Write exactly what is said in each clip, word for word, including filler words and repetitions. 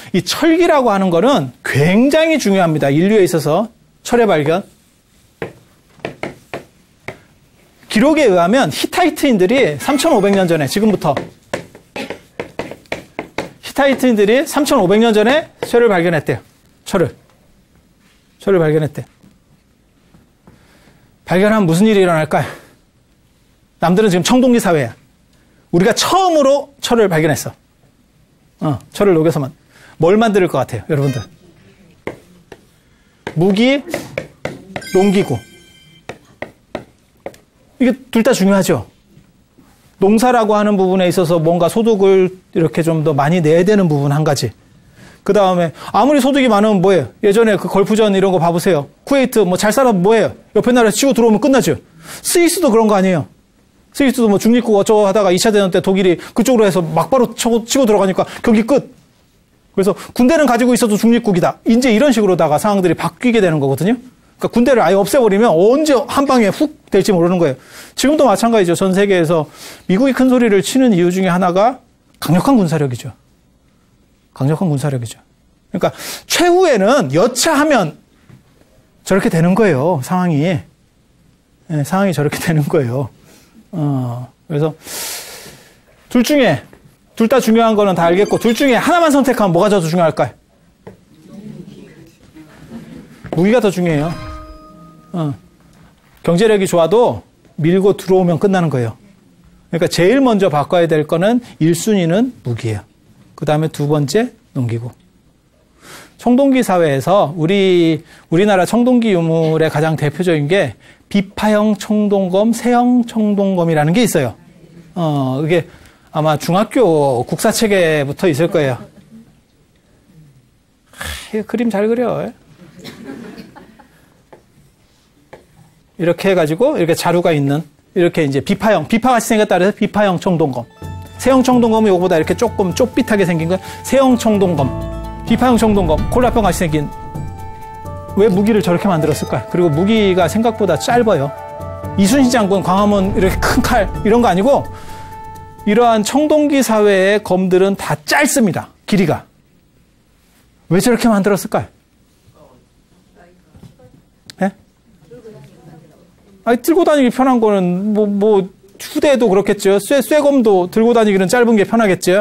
이 철기라고 하는 거는 굉장히 중요합니다. 인류에 있어서 철의 발견. 기록에 의하면 히타이트인들이 삼천오백 년 전에, 지금부터 히타이트인들이 삼천오백 년 전에 쇠를 발견했대요. 철을. 철을 발견했대. 발견하면 무슨 일이 일어날까요? 남들은 지금 청동기 사회야. 우리가 처음으로 철을 발견했어. 어, 철을 녹여서만. 뭘 만들 것 같아요, 여러분들? 무기, 농기구. 이게 둘 다 중요하죠. 농사라고 하는 부분에 있어서 뭔가 소득을 이렇게 좀 더 많이 내야 되는 부분 한 가지. 그 다음에 아무리 소득이 많으면 뭐예요? 예전에 그 걸프전 이런 거 봐보세요. 쿠웨이트 뭐 잘 살아도 뭐예요? 옆에 나라에서 치고 들어오면 끝나죠. 스위스도 그런 거 아니에요. 스위스도 뭐 중립국 어쩌고 하다가 이 차 대전 때 독일이 그쪽으로 해서 막바로 치고, 치고 들어가니까 경기 끝. 그래서 군대는 가지고 있어도 중립국이다. 이제 이런 식으로다가 상황들이 바뀌게 되는 거거든요. 그러니까 군대를 아예 없애버리면 언제 한 방에 훅 될지 모르는 거예요. 지금도 마찬가지죠. 전 세계에서 미국이 큰 소리를 치는 이유 중에 하나가 강력한 군사력이죠. 강력한 군사력이죠. 그러니까 최후에는 여차하면 저렇게 되는 거예요. 상황이. 네, 상황이 저렇게 되는 거예요. 어, 그래서 둘 중에 둘 다 중요한 거는 다 알겠고 둘 중에 하나만 선택하면 뭐가 더 중요할까요? 무기가 더 중요해요. 어, 경제력이 좋아도 밀고 들어오면 끝나는 거예요. 그러니까 제일 먼저 바꿔야 될 거는 일 순위는 무기예요. 그 다음에 두 번째 농기구. 청동기 사회에서 우리 우리나라 청동기 유물의 가장 대표적인 게 비파형 청동검, 세형 청동검이라는 게 있어요. 어, 이게 아마 중학교 국사책에부터 있을 거예요. 하, 그림 잘 그려. 이렇게 해가지고 이렇게 자루가 있는 이렇게 이제 비파형, 비파같이 생겼다 그래서 비파형 청동검. 세형 청동검은 이거보다 이렇게 조금 쪼삐하게 생긴 거 세형 청동검. 비파형 청동검, 콜라병 같이 생긴. 왜 무기를 저렇게 만들었을까? 그리고 무기가 생각보다 짧아요. 이순신 장군, 광화문 이렇게 큰 칼 이런 거 아니고 이러한 청동기 사회의 검들은 다 짧습니다. 길이가. 왜 저렇게 만들었을까요? 예? 아니, 들고 다니기 편한 거는 뭐, 뭐 휴대도 그렇겠죠. 쇠, 쇠검도 들고 다니기는 짧은 게 편하겠죠.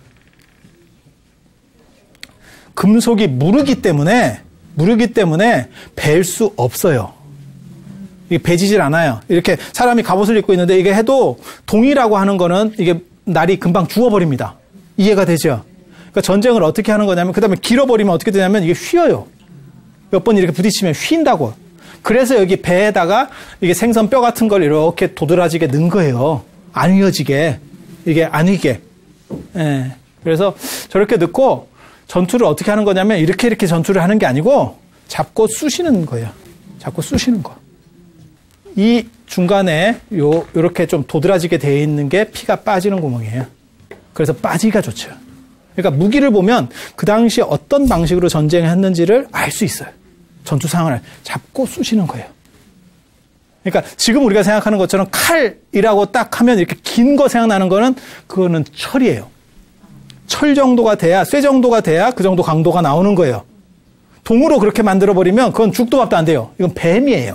금속이 무르기 때문에 무르기 때문에 벨 수 없어요. 이게 배지질 않아요. 이렇게 사람이 갑옷을 입고 있는데 이게 해도 동이라고 하는 거는 이게 날이 금방 죽어버립니다. 이해가 되죠? 그러니까 전쟁을 어떻게 하는 거냐면 그 다음에 길어버리면 어떻게 되냐면 이게 휘어요. 몇 번 이렇게 부딪히면 휜다고. 그래서 여기 배에다가 이게 생선 뼈 같은 걸 이렇게 도드라지게 넣은 거예요. 안 휘어지게. 이게 안 휘게. 예. 그래서 저렇게 넣고 전투를 어떻게 하는 거냐면 이렇게 이렇게 전투를 하는 게 아니고 잡고 쑤시는 거예요. 잡고 쑤시는 거. 이 중간에 요, 요렇게 좀 도드라지게 되어 있는 게 피가 빠지는 구멍이에요. 그래서 빠지기가 좋죠. 그러니까 무기를 보면 그 당시에 어떤 방식으로 전쟁을 했는지를 알 수 있어요. 전투 상황을 잡고 쑤시는 거예요. 그러니까 지금 우리가 생각하는 것처럼 칼이라고 딱 하면 이렇게 긴 거 생각나는 거는 그거는 철이에요. 철 정도가 돼야, 쇠 정도가 돼야 그 정도 강도가 나오는 거예요. 동으로 그렇게 만들어버리면 그건 죽도 밥도 안 돼요. 이건 뱀이에요.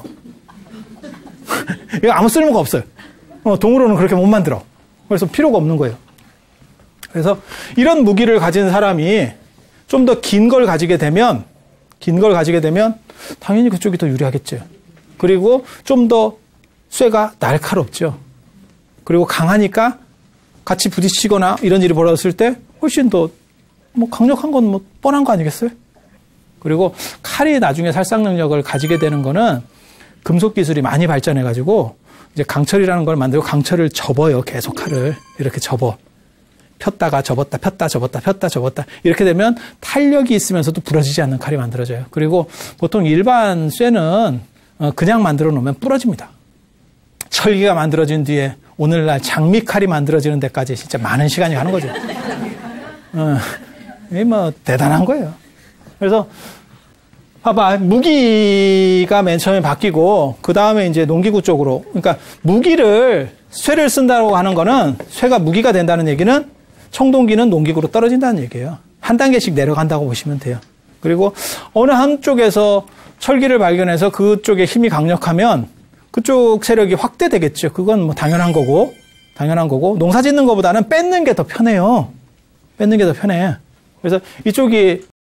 이거 아무 쓸모가 없어요. 어, 동으로는 그렇게 못 만들어. 그래서 필요가 없는 거예요. 그래서 이런 무기를 가진 사람이 좀 더 긴 걸 가지게 되면, 긴 걸 가지게 되면 당연히 그쪽이 더 유리하겠죠. 그리고 좀 더 쇠가 날카롭죠. 그리고 강하니까 같이 부딪히거나 이런 일이 벌어졌을 때 훨씬 더 뭐 강력한 건 뭐 뻔한 거 아니겠어요? 그리고 칼이 나중에 살상 능력을 가지게 되는 거는 금속 기술이 많이 발전해가지고 이제 강철이라는 걸 만들고 강철을 접어요. 계속 칼을 이렇게 접어. 폈다가 접었다, 폈다, 접었다, 폈다, 접었다. 이렇게 되면 탄력이 있으면서도 부러지지 않는 칼이 만들어져요. 그리고 보통 일반 쇠는 그냥 만들어 놓으면 부러집니다. 철기가 만들어진 뒤에 오늘날 장미칼이 만들어지는 데까지 진짜 많은 시간이 가는 거죠. 어, 이게 뭐 대단한 거예요. 그래서 봐봐, 무기가 맨 처음에 바뀌고 그 다음에 이제 농기구 쪽으로. 그러니까 무기를 쇠를 쓴다고 하는 거는 쇠가 무기가 된다는 얘기는 청동기는 농기구로 떨어진다는 얘기예요. 한 단계씩 내려간다고 보시면 돼요. 그리고 어느 한쪽에서 철기를 발견해서 그쪽에 힘이 강력하면 그쪽 세력이 확대되겠죠. 그건 뭐 당연한 거고, 당연한 거고, 농사 짓는 것보다는 뺏는 게 더 편해요. 뺏는 게 더 편해. 그래서 이쪽이